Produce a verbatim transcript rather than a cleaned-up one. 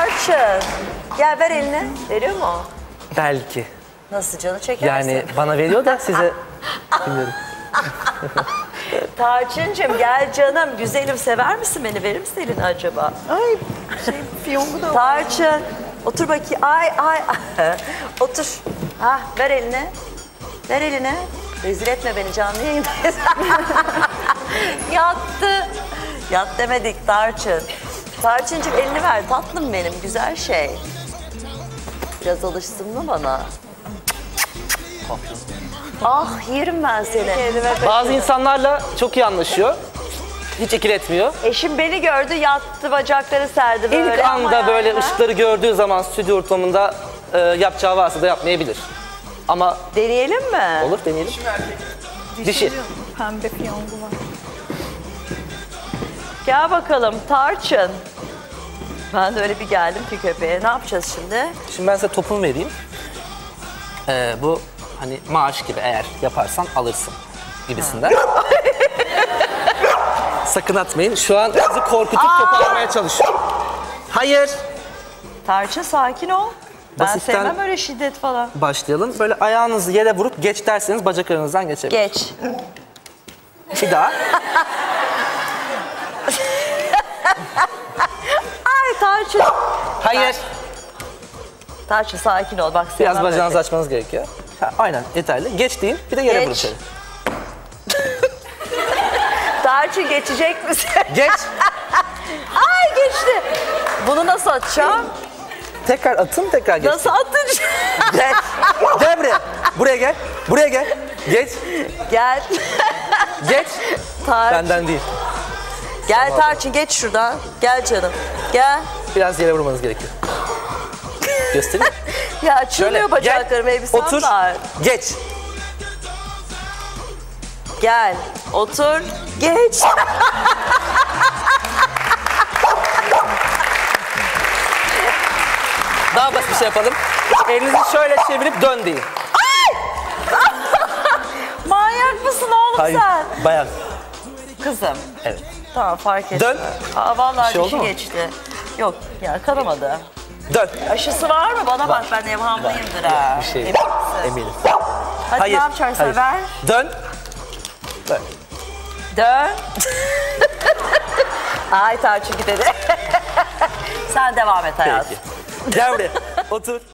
Tarçın. Gel ver elini. Veriyor mu? Belki. Nasıl canı çekersin? Yani bana veriyor da size bilmiyorum. Tarçıncığım gel canım. Güzelim sever misin beni? Verir misin elini acaba? Ay şey fiyongu da. Tarçın. Otur bakayım. Ay ay. Otur. Ha ver elini. Ver elini. Rezil etme beni canlı yayındayız. Yattı. Yat demedik Tarçın. Tarçıncığım elini ver tatlım benim güzel şey. Biraz alışsın mı bana? Ah yerim ben seni. Bazı insanlarla çok iyi anlaşıyor. Hiç ikiletmiyor. Eşim beni gördü yattı bacakları serdi böyle. İlk anda ama böyle yani. ışıkları gördüğü zaman stüdyo ortamında e, yapacağı varsa da yapmayabilir. Ama Deneyelim mi? olur deneyelim. Dişi. Pembe fiyongu var. Gel bakalım Tarçın. Ben de öyle bir geldim ki köpeğe. Ne yapacağız şimdi? Şimdi ben size topumu vereyim. Ee, bu hani maaş gibi eğer yaparsan alırsın gibisinden. Sakın atmayın. Şu an sizi korkutup topu almaya çalışıyorum. Hayır. Tarçın sakin ol. Ben Basitten- sevmem öyle şiddet falan. Başlayalım. Böyle ayağınızı yere vurup geç derseniz bacaklarınızdan geçebilir. Geç. Bir daha. Ay Tarçın. Hayır. Tarçın sakin ol. Bak Biraz sevmem bacağınızı öyle. açmanız gerekiyor. Ha, aynen yeterli. Geç deyin. Bir de yere Geç. vurun şöyle. Tarçın geçecek misin? Geç. Ay geçti. Bunu nasıl atacağım? Tekrar atın tekrar geç. Nasıl atacağım? Geç. Gel buraya. Buraya gel. Buraya gel. Geç. Gel. Geç. Tarçın. Benden değil. Gel Tarçın geç şuradan. Gel canım. Gel. Biraz yere vurmanız gerekiyor. Göstereyim. Ya açılmıyor Şöyle, bacaklarım gel, elbisem otur, var. geç. Gel. Otur. Geç. Daha basit bir şey yapalım. Elinizi şöyle çevirip dön deyin. Manyak mısın oğlum sen? bayan. Kızım. Evet. Tamam fark ettim. Dön. Aa, vallahi Bir şey oldu dişi mu? geçti. Yok ya kanamadı. Dön. Aşısı var mı? Bana bak ben evhamlıyımdır ha. Bir şey Emin misin? eminim. Hadi Hayır, ne yapacaksın hayır. ver. Dön. Dön. Dön. Ay Tarçın gideri. Sen devam et hayatım. Peki. Gel buraya. Otur.